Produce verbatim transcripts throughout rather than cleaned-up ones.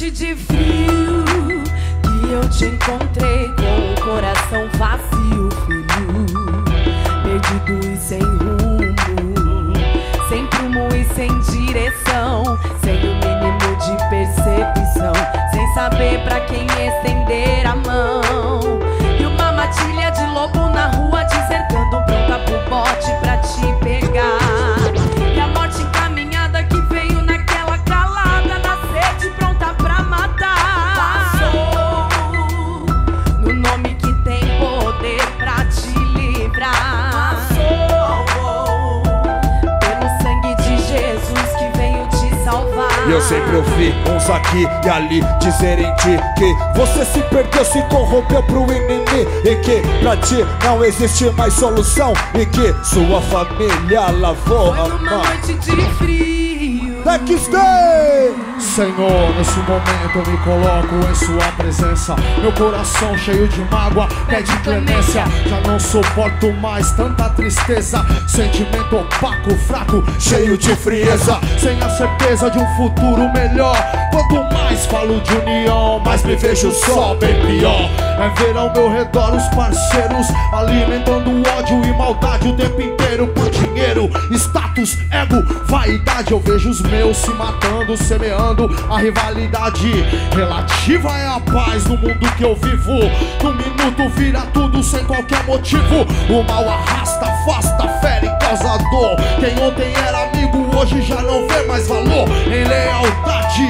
noite de frio que eu te encontrei com o coração vazio, filho, perdido e sem rumo, sem prumo e sem direção, sem o mínimo de percepção, sem saber pra quem estender a mão. E uma matilha de lobo na rua te cercando, pronta pro bote pra te pegar. E a morte encaminhada que veio naquela calada, na sede pronta pra matar. Passou no nome que tem poder pra te livrar. Passou pelo sangue de Jesus que veio te salvar. E eu sempre ouvi uns aqui e ali dizerem ti que você se perdeu, se corrompeu pro inimigo, e que pra ti não existe mais solução, e que sua família lavou a mão. Foi numa noite de frio. Next Day! Senhor, nesse momento eu me coloco em sua presença. Meu coração cheio de mágoa, pede clemência. Já não suporto mais tanta tristeza, sentimento opaco, fraco, cheio de frieza, sem a certeza de um futuro melhor. Quanto mais falo de união, mais me vejo só, bem pior. É ver ao meu redor os parceiros alimentando ódio e maldade o tempo inteiro por dinheiro, status, ego, vaidade. Eu vejo os meus se matando, semeando a rivalidade. Relativa é a paz no mundo que eu vivo. No minuto vira tudo sem qualquer motivo. O mal arrasta, afasta, fere, causa dor. Quem ontem era amigo hoje já não vê mais valor em lealdade,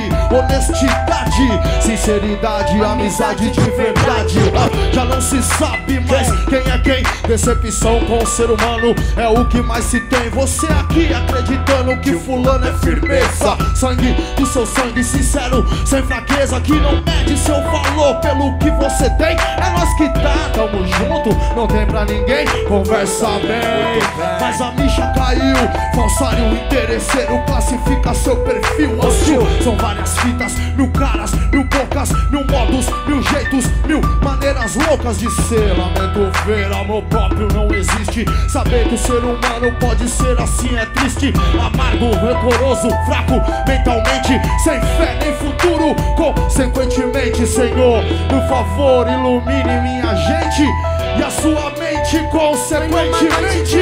honestidade, sinceridade, amizade de verdade. Já não se sabe mais quem é quem. Decepção com o ser humano é o que mais se tem. Você aqui acreditando que fulano é firmeza, sangue do seu sangue sincero, sem fraqueza, que não mede seu valor pelo que você tem. É nós que tá, tamo junto, não tem pra ninguém. Conversa bem, mas a micha caiu. Falsário, interesseiro, classifica seu perfil hostil. São várias fitas, mil caras, mil bocas, mil modos, mil jeitos, mil maneiras loucas de ser. Lamento ver, amor próprio não existe. Saber que o ser humano pode ser assim é triste. Amargo, rancoroso, fraco mentalmente, sem fé nem futuro. Consequentemente, Senhor, por favor, ilumine minha gente e a sua mente consequentemente.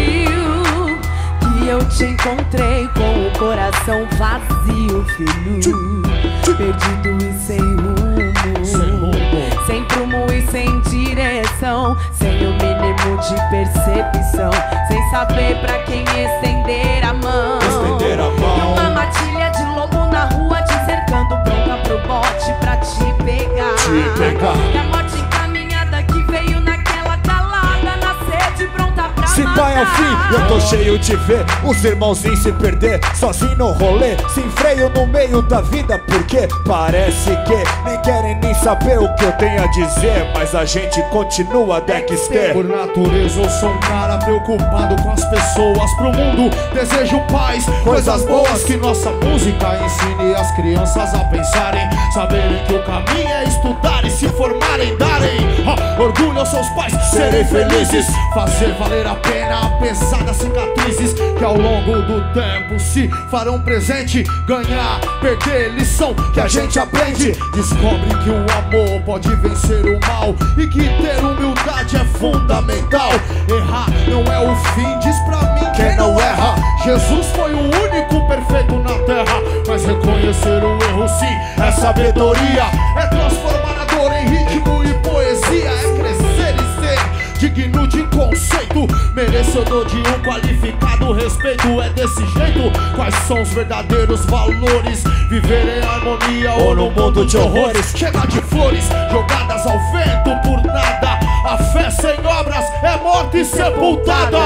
Que eu te encontrei com o coração vazio, filho, perdido e sem rumo, sem, rumo. sem prumo e sem direção, sem o mínimo de percepção, sem saber pra quem estender a mão. Estender a mão. E uma matilha de lobo na rua te cercando, pronta pro bote pra te pegar. Te pegar. E a morte encaminhada que veio naquela calada, na sede pronta pra Se matar. vai ao fim, eu tô cheio de ver os irmãozinhos se perder, sozinho no rolê, sem freio no meio da vida. Porque parece que nem querem nem saber o que eu tenho a dizer, mas a gente continua Dexter. Por natureza eu sou um cara preocupado com as pessoas. Pro mundo desejo paz, coisas boas, que nossa música ensine as crianças a pensarem, saberem que o caminho é estudar e se formarem, darem ah, orgulho aos seus pais, serem felizes, fazer valer a pena apesar das cicatrizes que ao longo do tempo se farão presente. Ganhar, perder, lição que a gente aprende. Descobre que o amor pode vencer o mal e que ter humildade é fundamental. Errar não é o fim, diz pra mim quem não erra. Jesus foi o único perfeito na terra, mas reconhecer o erro sim é sabedoria. É transformar a dor em ritmo e poesia. É crescer e ser digno de conceito, merecedor de um qualificado respeito. É desse jeito, quais são os verdadeiros valores? Viver em harmonia ou no mundo de horrores? Chega de flores jogadas ao vento por nada. A fé sem obras é morte sepultada.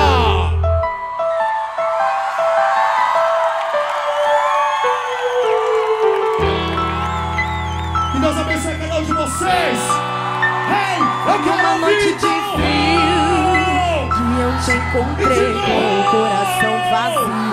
Que Deus abençoe cada um de vocês. Hey, eu quero Uma noite de ouvir frio que eu te encontrei com o coração vazio,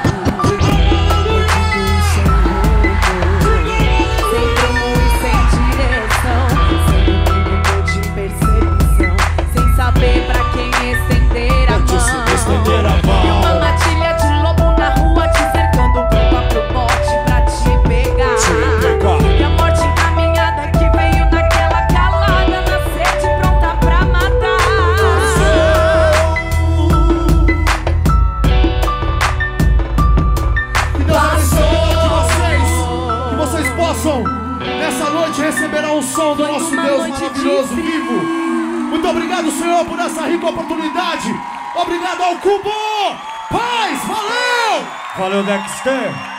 sem prumo e sem direção, sem o mínimo de percepção, sem saber pra quem estender a mão. Estender a mão. E uma matilha de lobo na rua te cercando, pronta pro bote pra te pegar. Te pegar. E a morte som do nosso Deus maravilhoso, vivo. Muito obrigado, Senhor, por essa rica oportunidade. Obrigado ao Cubo. Paz, valeu! Valeu, Dexter.